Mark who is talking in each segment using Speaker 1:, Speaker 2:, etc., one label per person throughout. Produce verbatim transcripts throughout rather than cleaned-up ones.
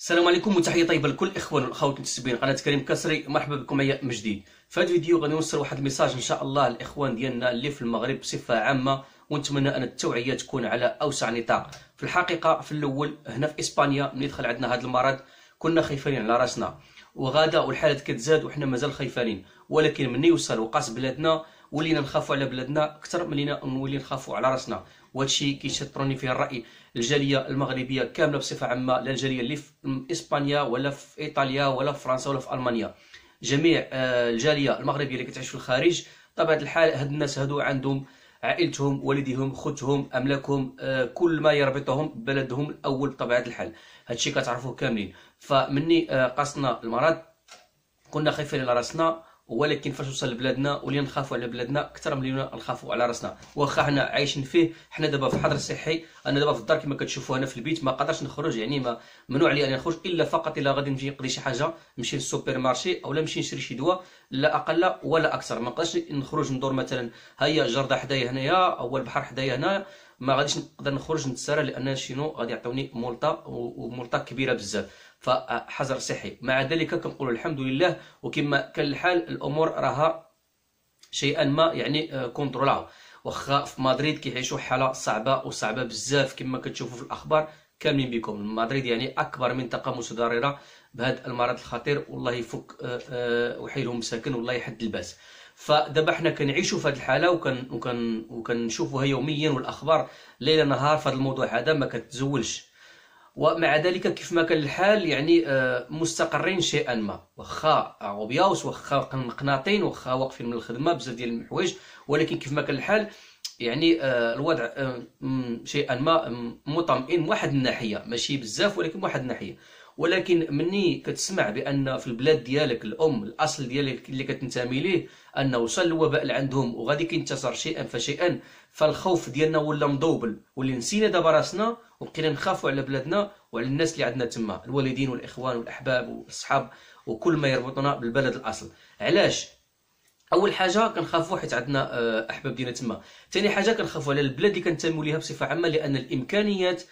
Speaker 1: السلام عليكم وتحيه طيبه لكل الاخوان والاخوات المتابعين قناه كريم كسري. مرحبا بكم معايا من جديد. في هذا الفيديو غادي نوصل واحد الميساج ان شاء الله للاخوان ديالنا اللي في المغرب بصفه عامه، ونتمنى ان التوعيه تكون على اوسع نطاق. في الحقيقه في الاول هنا في اسبانيا ملي دخل عندنا هذا المرض كنا خايفين على راسنا، وغادا والحالات كتزاد وحنا مازال خايفين، ولكن من يوصل وقاس بلادنا ولينا نخافوا على بلادنا اكثر من لينا نولي نخافوا على راسنا. وهادشي كيشطرني فيه الراي الجاليه المغربيه كامله بصفه عامه، لا الجاليه اللي في اسبانيا ولا في ايطاليا ولا في فرنسا ولا في المانيا، جميع الجاليه المغربيه اللي كتعيش في الخارج. طبيعه الحال هاد الناس هادو عندهم عائلتهم، والديهم، خوتهم، املاكهم، كل ما يربطهم ببلدهم الاول بطبيعه الحال. هادشي كتعرفوه كاملين. فمني قاصنا المرض كنا خايفين على راسنا، ولكن فاش وصل لبلادنا ولينا نخافوا على بلادنا اكثر من لينا نخافوا على راسنا. واخا حنا عايشين فيه، حنا دابا في حظر صحي. انا دابا في الدار كما كتشوفوا انا في البيت ما قادرش نخرج، يعني ما ممنوع عليا ان نخرج الا فقط الا غادي نمشي نقضي شي حاجه، نمشي للسوبر مارشي اولا نمشي نشري شي دواء، لا اقل ولا اكثر. ما نقدرش نخرج ندور مثلا هيا الجرده حدايا هنايا او البحر حدايا هنا، ما غاديش نقدر نخرج نتسارى لان شنو غادي يعطوني مولطه، ومولطه كبيره بزاف. فحظر صحي. مع ذلك كنقول الحمد لله، وكما كان الحال الامور راها شيئا ما يعني كونترولا. واخا في مدريد كيعيشوا حاله صعبه وصعبه بزاف كما كتشوفوا في الاخبار كاملين بكم. مدريد يعني اكبر منطقه متضرره بهذا المرض الخطير، والله يفك وحيلهم مساكن والله يحد الباس. فدابا حنا كنعيشوا في هذه الحاله وكن وكن وكنشوفوها يوميا، والاخبار ليل نهار في هذا الموضوع هذا ما كتزولش. ومع ذلك كيف ما كان الحال يعني مستقرين شيئا ما، واخا غوبياوس واخا قناطين واخا واقفين من الخدمه بزاف ديال الحوايج، ولكن كيف ما كان الحال يعني الوضع شيئا ما مطمئن واحد الناحيه، ماشي بزاف ولكن واحد الناحيه. ولكن مني كتسمع بان في البلاد ديالك الام الاصل ديالك اللي كتنتمي ليه انه وصل الوباء لعندهم وغادي كينتشر شيئا فشيئا، فالخوف ديالنا ولا مضوبل، واللي نسينا دابا راسنا وبقينا نخافوا على بلادنا وعلى الناس اللي عندنا تما، الوالدين والاخوان والاحباب والاصحاب وكل ما يربطنا بالبلد الاصل. علاش؟ اول حاجه كنخافوا حيت عندنا احباب ديالنا تما، ثاني حاجه كنخافوا على البلاد اللي كنتموا ليها بصفه عامه، لان الامكانيات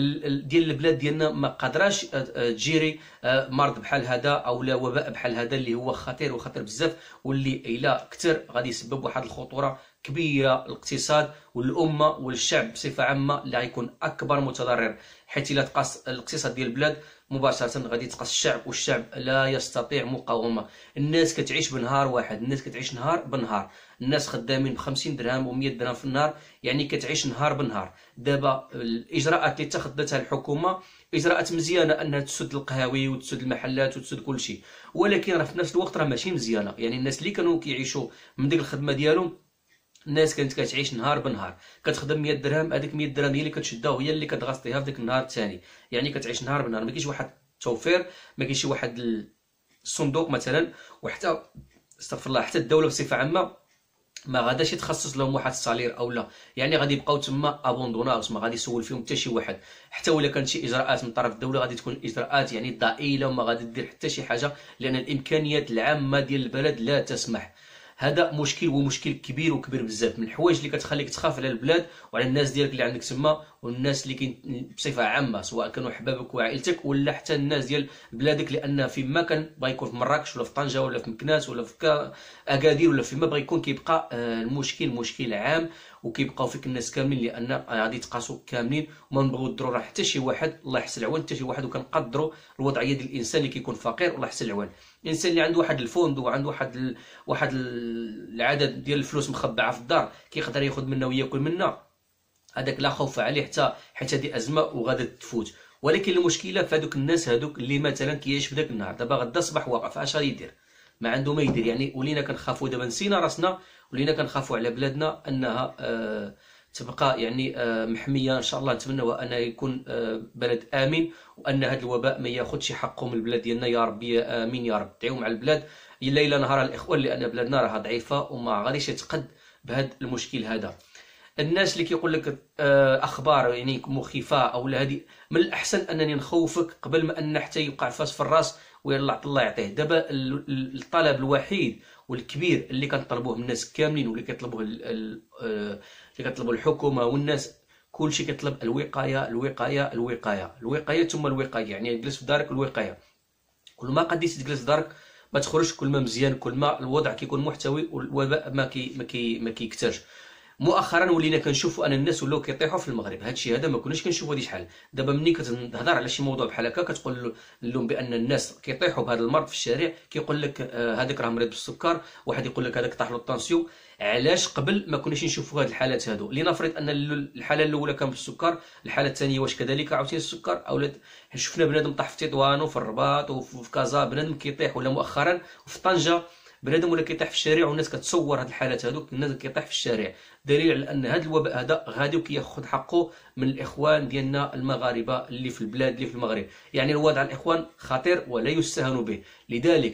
Speaker 1: ديال البلاد ديالنا ما قادراش تجيري مرض بحال هذا او لا وباء بحال هذا اللي هو خطير وخطير بزاف، واللي الا كثر غادي يسبب واحد الخطوره كبيره للاقتصاد والامه والشعب بصفه عامه، اللي غيكون اكبر متضرر. حيت الا تقاس الاقتصاد ديال البلاد مباشره غادي تقاس الشعب، والشعب لا يستطيع مقاومه. الناس كتعيش بنهار واحد، الناس كتعيش نهار بنهار، الناس خدامين ب خمسين درهم و مية درهم في النهار، يعني كتعيش نهار بنهار. دابا الاجراءات اللي اتخذتها الحكومه اجراءات مزيانه، انها تسد القهاوي وتسد المحلات وتسد كل شيء، ولكن راه في نفس الوقت راه ماشي مزيانه. يعني الناس اللي كانوا كيعيشوا من ديك الخدمه ديالهم، الناس كانت كتعيش نهار بنهار، كتخدم مية درهم، هذيك مية درهم هي اللي كتشدها وهي اللي كتغسطيها في ديك النهار الثاني، يعني كتعيش نهار بنهار. ما كاينش واحد التوفير، ما كاينش واحد الصندوق مثلا، وحتى استغفر الله حتى الدوله بصفه عامه ما غاداش يتخصص لهم واحد الصالير او لا، يعني غادي يبقاو تما ابوندوناغ، ما غادي يسول فيهم حتى شي واحد. حتى ولا كانت شي اجراءات من طرف الدوله غادي تكون اجراءات يعني ضئيله وما غادي دير حتى شي حاجه، لان الامكانيات العامه ديال البلد لا تسمح. هذا مشكل ومشكل كبير وكبير بزاف، من الحوايج اللي كتخليك تخاف على البلاد وعلى الناس ديالك اللي عندك تما، والناس اللي كاين بصفه عامه، سواء كانوا حبابك وعائلتك ولا حتى الناس ديال بلادك. لان فيما كان بغا يكون في مراكش ولا في طنجه ولا في مكناس ولا في اكادير ولا فيما بغا يكون، كيبقى المشكل مشكل عام، وكيبقاو فيك الناس كاملين، لان غادي تقاسوا كاملين وما نبغيو نضروا راه حتى شي واحد. الله يحسن العوان حتى شي واحد، وكنقدروا الوضعيه ديال الانسان اللي كيكون فقير، الله يحسن العوان. الانسان اللي عنده واحد الفوند وعنده واحد ال... واحد العدد ديال الفلوس مخبعه في الدار كيقدر ياخذ منها وياكل منها، هذاك لا خوف عليه حتى حيت هذه ازمه وغادا تفوت. ولكن المشكله في هذوك الناس هذوك اللي مثلا كيعيش في ذاك النهار، دابا غدا صباح واقف اش غادي يدير؟ ما عنده ما يدير. يعني ولينا كنخافوا دابا، نسينا راسنا، ولينا كنخافوا على بلادنا انها آه تبقى يعني آه محميه ان شاء الله. نتمنى ان يكون آه بلد امن، وان هذا الوباء ما ياخذش حقه من البلاد ديالنا يا ربي، يا امين يا رب. دعيو مع البلاد ليلا نهار الاخوان، لان بلادنا راها ضعيفه وما غاديش تقد بهذا المشكل هذا. الناس اللي كيقول لك اخبار يعني مخيفه او لا، هذه من الاحسن انني نخوفك قبل ما ان حتى يوقع الفاس في الراس ويلا الله يعطيه. دابا الطلب الوحيد والكبير اللي كنطلبوه من الناس كاملين، واللي كيطلبوه اللي كتطلبوا الحكومه والناس كلشي كيطلب الوقايه الوقايه الوقايه الوقايه ثم الوقايه، يعني جلس في دارك الوقايه. كل ما قديتي تجلس في دارك ما تخرجش، كل ما مزيان، كل ما الوضع كيكون محتوي والوباء ما كي ما كي ما كيكثرش. مؤخرا ولينا كنشوفوا ان الناس ولاو كيطيحوا في المغرب، هذا الشيء هذا ما كناش كنشوفوا هذه شحال. دابا ملي كتهضر على شي موضوع بحال هكا كتقول لهم بان الناس كيطيحوا بهذا المرض في الشارع، كيقول لك هذاك راه مريض بالسكر، واحد يقول لك هذاك طاح له الطونسيون. علاش قبل ما كناش نشوفوا هذه الحالات هادو؟ لنفرض ان الحاله الاولى كان بالسكر، الحاله الثانيه واش كذلك عاوتاني السكر، او شفنا بنادم طاح في تطوان وفي الرباط وفي كازا بنادم كيطيح، ولا مؤخرا وفي طنجه بنادم ولا كيطيح في الشارع، والناس كتصور هاد الحالات هذوك الناس كيطيح في الشارع. دليل على ان هذا الوباء هذا غادي وكياخذ حقه من الاخوان ديالنا المغاربه اللي في البلاد اللي في المغرب. يعني الوضع الاخوان خطير ولا يستهان به. لذلك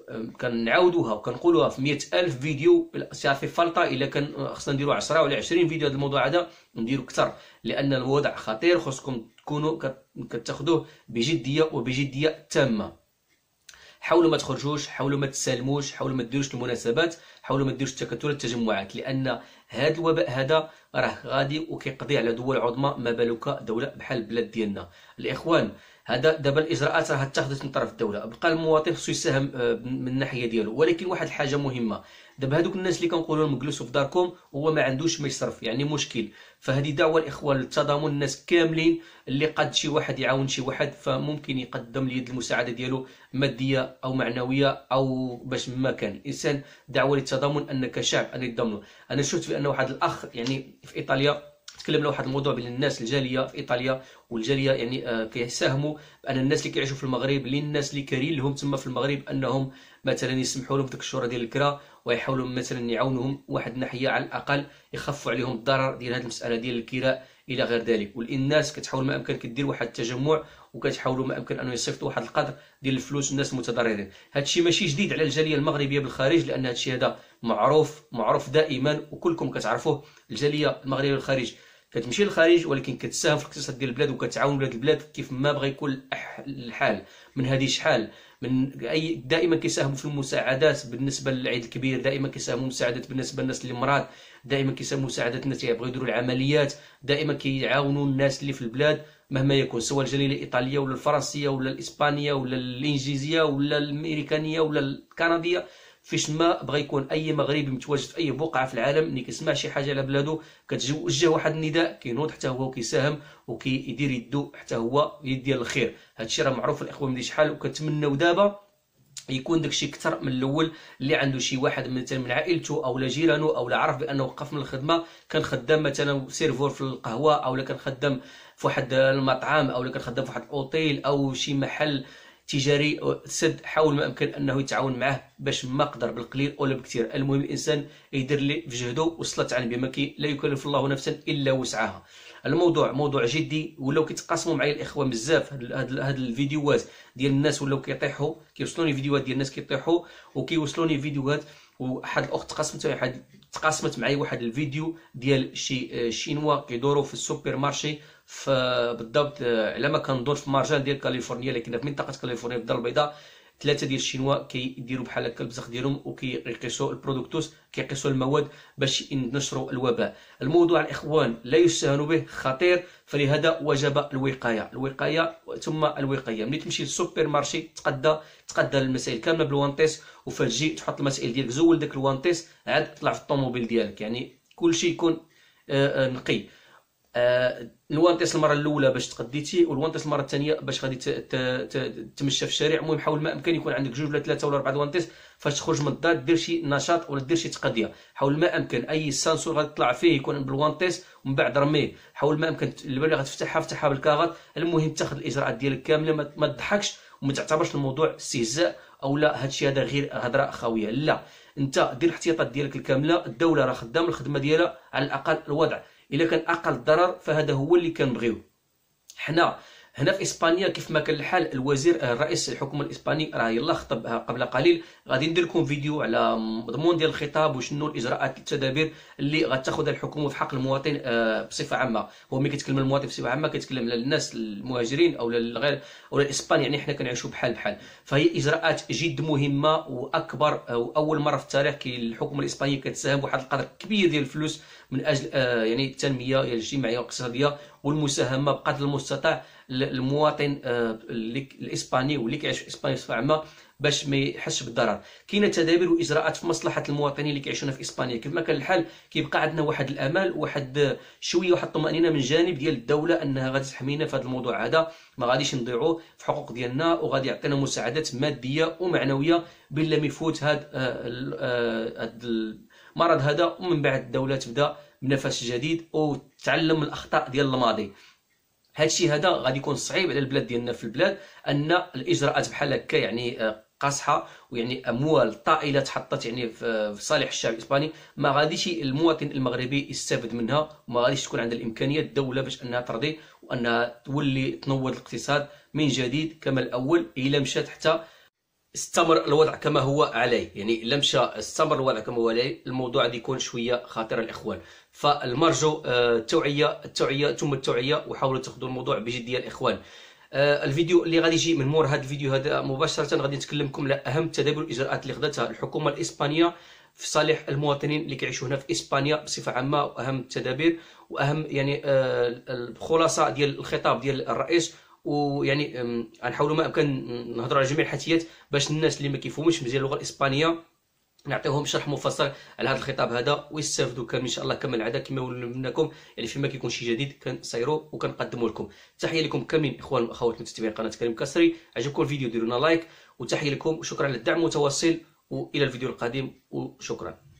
Speaker 1: كنعاودوها وكنقولوها في مئة ألف فيديو صافي فلطه، الا كان خصنا نديرو عشرة ولا عشرين فيديو هذا الموضوع هذا نديرو اكثر، لان الوضع خطير. خصكم تكونوا كتاخذوه بجديه وبجديه تامه. حاولوا ما تخرجوش، حاولوا ما تسالموش، حاولوا ما ديروش المناسبات، حاولوا ما ديروش التكتلات التجمعات، لان هذا الوباء هذا راه غادي وكيقضي على دول عظمى، ما بالك دوله بحال البلاد ديالنا. الاخوان هذا دابا الاجراءات راه اتخذت من طرف الدوله، بقى المواطن خصو يساهم من الناحيه ديالو. ولكن واحد الحاجه مهمه، دابا هذوك الناس اللي كنقولوا لهم جلسوا في داركم هو ما عندوش ما يصرف، يعني مشكل. فهذه دعوه الاخوان للتضامن، الناس كاملين اللي قد شي واحد يعاون شي واحد فممكن يقدم اليد المساعده ديالو ماديه او معنويه او باش ما كان الانسان. دعوه للتضامن ان كشعب ان يتضامنوا. انا شفت بان واحد الاخ يعني في ايطاليا تكلم على واحد الموضوع بين الناس الجاليه في ايطاليا والجاليه، يعني آه كيساهموا بان الناس اللي كيعيشوا في المغرب، للناس اللي كارين لهم تما في المغرب، انهم مثلا يسمحوا لهم في ديك الشهور ديال الكرا، ويحاولوا مثلا يعاونوهم واحد الناحيه على الاقل يخفوا عليهم الضرر ديال هذه المساله ديال الكراء الى غير ذلك. والناس كتحاول ما امكن كدير واحد التجمع وكتحاولوا ما امكن انه يصيفطوا واحد القدر ديال الفلوس الناس المتضررين. هذا الشيء ماشي جديد على الجاليه المغربيه بالخارج، لان هذا الشيء هذا معروف معروف دائما وكلكم كتعرفوه. الجاليه المغربيه بالخارج كتمشي للخارج ولكن كتساهم في الاقتصاد ديال البلاد وكتعاون بلاد البلاد كيف ما بغى يكون الحال. من هذه شحال من اي دائما كيساهموا في المساعدات بالنسبه للعيد الكبير، دائما كيساهموا مساعدات بالنسبه للناس اللي مرض، دائما كيساهموا مساعدات الناس اللي يبغيو يديروا العمليات، دائما كيعاونوا الناس اللي في البلاد مهما يكون، سواء الجاليه الايطاليه ولا الفرنسيه ولا الاسبانيه ولا الانجليزيه ولا الامريكانيه ولا الكنديه. فيش ما بغى يكون اي مغربي متواجد في اي بقعه في العالم ملي كيسمع شي حاجه على بلادو كتوجه واحد النداء كينوض حتى هو وكيساهم وكيدير يدو حتى هو يدير الخير. هادشي راه معروف الاخوان من شحال، وكنتمناو دابا يكون داكشي اكثر من الاول. اللي عنده شي واحد مثلا من عائلته او جيرانه او عرف بانه وقف من الخدمه، كان خدام مثلا سيرفور في القهوه او كان خدام في واحد المطعم او كان خدام في واحد الاوتيل او شي محل تجاري سد، حاول ما امكن انه يتعاون معه باش ما قدر بالقليل ولا بكثير. المهم الانسان يدير اللي في جهده وصلت عن بما كي لا يكلف الله نفسا الا وسعها. الموضوع موضوع جدي، ولاو كيتقاسموا معايا الاخوان بزاف هاد هاد الفيديوهات ديال الناس ولاو كيطيحوا، كيوصلوني فيديوهات ديال الناس كيطيحوا وكيوصلوني فيديوهات. وواحد الاخت تقاسمت واحد تقاسمت معايا واحد الفيديو ديال شي شينوا كيدوروا في السوبر مارشي بالضبط على ما كنظن في مارجان ديال كاليفورنيا، لكن في منطقه كاليفورنيا في الدار البيضاء. ثلاثه ديال الشينوا كيديروا بحال هكا البزخ ديالهم وكيقيسوا البرودكتوس، كيقيسوا المواد باش ينشروا الوباء. الموضوع الاخوان لا يستهان به، خطير، فلهذا وجب الوقايه الوقايه ثم الوقايه. ملي تمشي للسوبر مارشي تقدى تقدى المسائل كامله بالوانتيس، وفاجي تحط المسائل ديالك زول داك الوانتيس عاد طلع في الطوموبيل ديالك، يعني كلشي يكون آآ آآ نقي. آه الوانتيس المره الاولى باش تقديتي، والوانتيس المره الثانيه باش غادي تمشى في الشارع. المهم حاول ما امكن يكون عندك جوج ولا ثلاثه ولا اربعه الوانتيس فاش تخرج من الدار دير شي نشاط ولا دير شي تقضيه. حاول ما امكن اي سانسور غادي تطلع فيه يكون بالوانتيس ومن بعد رميه. حاول ما امكن اللي غتفتحها فتحها بالكاغط. المهم تاخذ الاجراءات ديالك كامله، ما تضحكش وما تعتبرش الموضوع استهزاء او لا هادشي هذا غير هضره خاويه. لا، انت دير الاحتياطات ديالك الكامله. الدوله راه خدامه الخدمه ديالها، على الاقل الوضع الا كان اقل ضرر فهذا هو اللي كنبغيوه. حنا هنا في اسبانيا كيف ما كان الحال، الوزير الرئيس الحكومه الاسباني راه يلا خطب قبل قليل. غادي ندير لكم فيديو على مضمون ديال الخطاب وشنو الاجراءات التدابير اللي غتاخذها الحكومه في حق المواطن بصفه عامه. هو ملي كيتكلم المواطن بصفه عامه كيتكلم على الناس المهاجرين او الغير او الاسبان، يعني حنا كنعيشوا بحال بحال. فهي اجراءات جد مهمه واكبر واول مره في التاريخ كي الحكومه الاسبانيه كتساهم بواحد القدر كبير ديال الفلوس من اجل يعني التنميه الاجتماعيه والاقتصاديه والمساهمه بقدر المستطاع المواطن الاسباني واللي كيعيش في اسبانيا بصفه عامه باش ما يحسش بالضرر. كاينه تدابير واجراءات في مصلحه المواطنين اللي كيعيشون في اسبانيا. كيف ما كان الحال كيبقى عندنا واحد الامل، واحد شويه واحد الطمانينه من جانب ديال الدوله انها غادي تحمينا في هذا الموضوع هذا، ما غاديش نضيعوا في حقوق ديالنا، وغادي يعطينا مساعدات ماديه ومعنويه بلا ما يفوت هذا المرض هذا، ومن بعد الدوله تبدا بنفس جديد وتعلم من الاخطاء ديال الماضي. هادشي هذا غادي يكون صعيب على البلاد ديالنا في البلاد ان الاجراءات بحال هكا يعني قاصحه، ويعني اموال طائله تحطت يعني في صالح الشعب الاسباني، ما غاديش المواطن المغربي يستافد منها، وما غاديش تكون عندها الامكانيه الدوله باش انها ترضي وانها تولي تنوض الاقتصاد من جديد كما الاول. الا مشات حتى استمر الوضع كما هو عليه، يعني الا مشى استمر الوضع كما هو عليه الموضوع غادي يكون شويه خطير الاخوان. فالمرجو التوعيه التوعيه ثم التوعيه، وحاولوا تاخذوا الموضوع بجديه الاخوان. الفيديو اللي غادي يجي من مور هذا الفيديو هذا مباشره غادي نتكلم لكم على اهم التدابير والاجراءات اللي خدتها الحكومه الاسبانيه في صالح المواطنين اللي كيعيشوا هنا في اسبانيا بصفه عامه، واهم التدابير واهم يعني الخلاصه ديال الخطاب ديال الرئيس. ويعني غنحاولوا ما امكن نهضروا على جميع الحيثيات باش الناس اللي ما كيفهموش مزيان اللغه الاسبانيه نعطيهم شرح مفصل على هذا الخطاب هذا ويستافدوا كامل ان شاء الله كما العاده كما ولمناكم، يعني فيما كيكون شي جديد كنصيروا وكنقدموا لكم. تحيه لكم كاملين اخوان واخوات متابعين قناه كريم كسري. عجبكم الفيديو ديروا لنا لايك، وتحيه لكم وشكرا على الدعم المتواصل، والى الفيديو القادم وشكرا.